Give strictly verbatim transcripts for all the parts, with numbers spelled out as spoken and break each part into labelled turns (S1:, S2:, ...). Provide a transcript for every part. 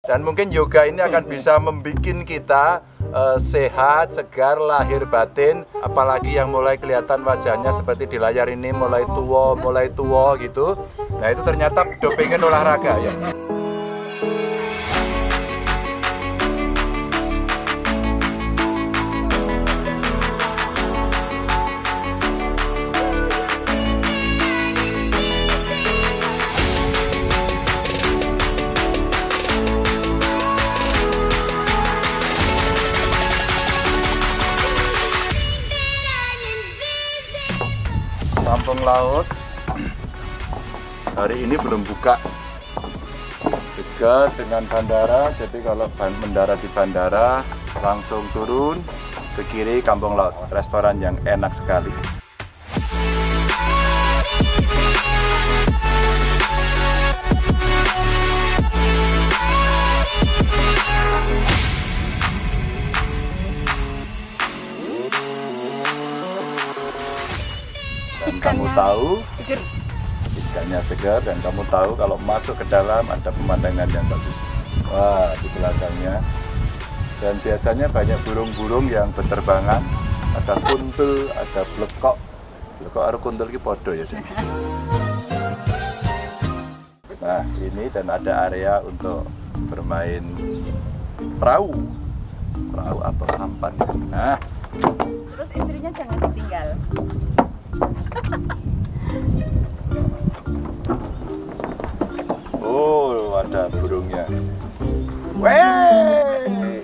S1: Dan mungkin yoga ini akan bisa membuat kita uh, sehat, segar, lahir batin. Apalagi yang mulai kelihatan wajahnya seperti di layar ini, mulai tua, mulai tua gitu. Nah itu ternyata udah pengen olahraga ya. Kampung Laut hari ini belum buka, dekat dengan bandara, jadi kalau mendarat di bandara langsung turun ke kiri Kampung Laut, restoran yang enak sekali. Dan kamu tahu, seger. Ikannya segar, dan kamu tahu kalau masuk ke dalam ada pemandangan yang bagus. Wah, di belakangnya. Dan biasanya banyak burung-burung yang berterbangan. Ada kuntul, ada blekok. Blekok atau kuntul ini podo ya sih. Nah, ini dan ada area untuk bermain perahu. Perahu atau sampan. Nah.
S2: Terus istrinya jangan ditinggal.
S1: Oh, ada burungnya. Wey!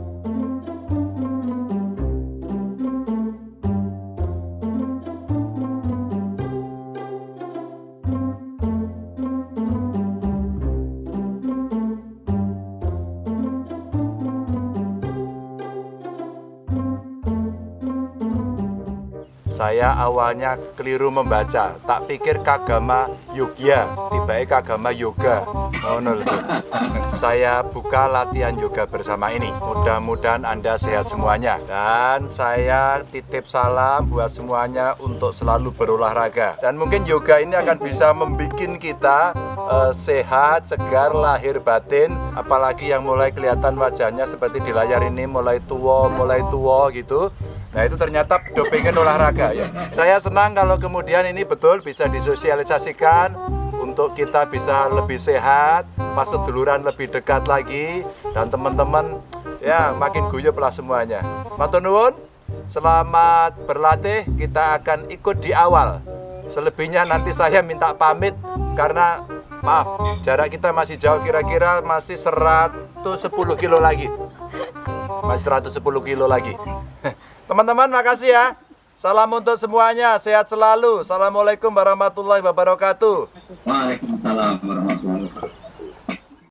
S1: Saya awalnya keliru membaca, tak pikir Kagama Yogya, tiba-tiba Kagama Yoga. Oh, no. Saya buka latihan yoga bersama ini. Mudah-mudahan Anda sehat semuanya. Dan saya titip salam buat semuanya untuk selalu berolahraga. Dan mungkin yoga ini akan bisa membuat kita uh, sehat, segar, lahir batin. Apalagi yang mulai kelihatan wajahnya seperti di layar ini, mulai tua, mulai tua gitu. Nah itu ternyata udah pengen olahraga ya. Saya senang kalau kemudian ini betul bisa disosialisasikan untuk kita bisa lebih sehat, pas seduluran lebih dekat lagi, dan teman-teman ya makin guyup lah semuanya. Matur nuwun, selamat berlatih, kita akan ikut di awal. Selebihnya nanti saya minta pamit karena maaf jarak kita masih jauh, kira-kira masih seratus sepuluh kilo lagi. Masih seratus sepuluh kilo lagi. Teman-teman, makasih ya. Salam untuk semuanya, sehat selalu. Assalamualaikum warahmatullahi wabarakatuh.
S3: Waalaikumsalam warahmatullahi wabarakatuh.